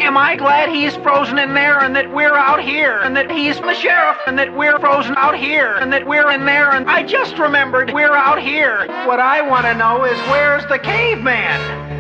am I glad he's frozen in there and that we're out here and that he's the sheriff and that we're frozen out here and that we're in there and I just remembered we're out here. What I want to know is where's the caveman?